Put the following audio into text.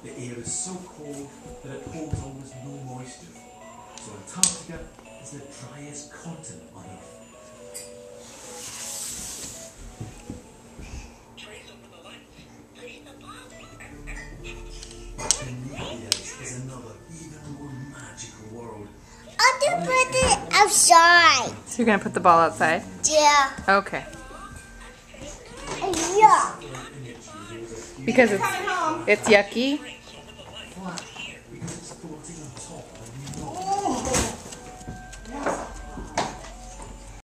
The air is so cold that it holds almost no moisture. So Antarctica is the driest continent on Earth. The Nereids is another, even more magical world. I'll just put it outside. So you're gonna put the ball outside? Yeah. Okay. Yeah. Because it's yucky?